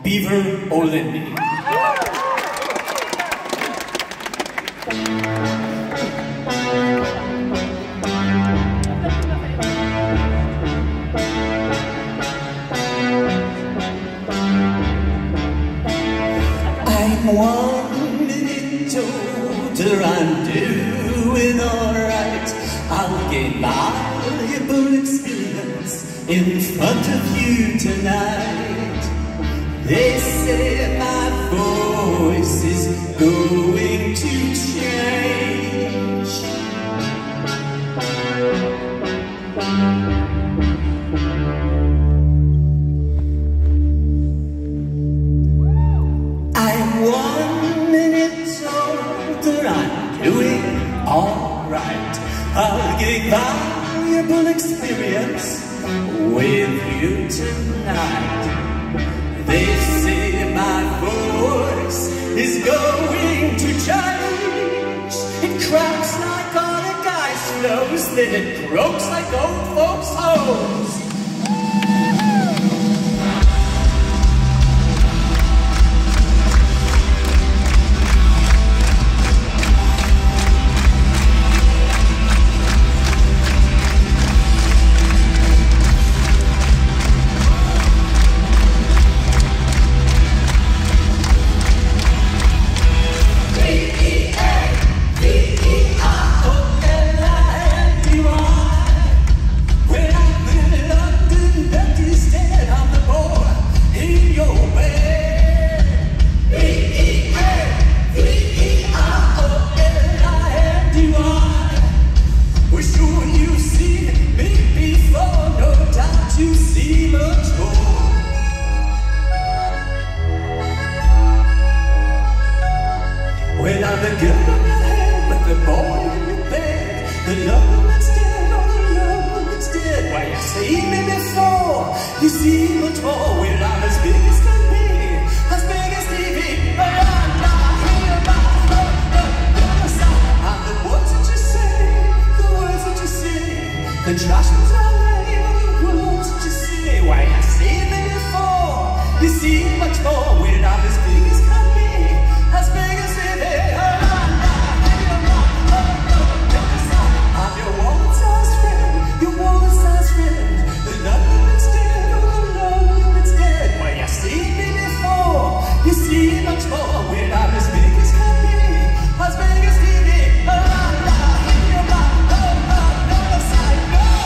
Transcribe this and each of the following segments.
Beaver or Lindy. I'm 1 minute older, I'm doing alright. I'll gain valuable experience in front of you tonight. They say my voice is going to change. I'm 1 minute older, I'm doing alright. I'll gain valuable experience with you tonight. They say my voice is going to change. It cracks like all the guys' flows, then it croaks like old folks' hoes. Well, I'm the girl on your head, but the boy in your bed, the lover that's dead, or the lover that's dead. Why, you've seen me before, you see much more. Well, I'm as big as can be, as big as TV, but I'm not here about the other side. I'm the words that you say, the words that you say, the trash was all lame, the words that you say. Why, you've seen me before, you see much more. Well, I'm as big as can be, as big as TV. You see much more when I'm as big as can be, as big as TV. I'm not in your mind, never side,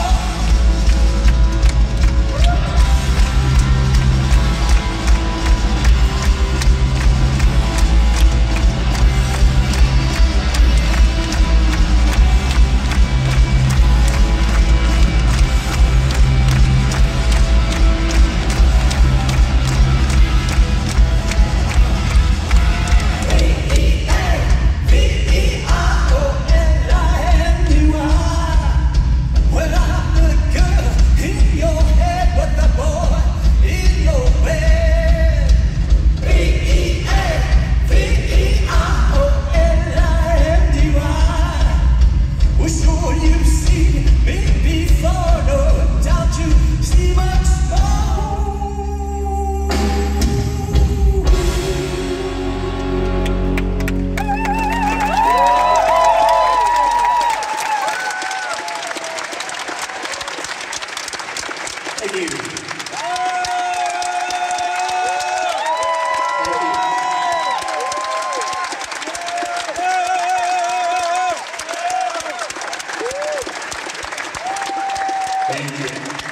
Thank you. Thank you.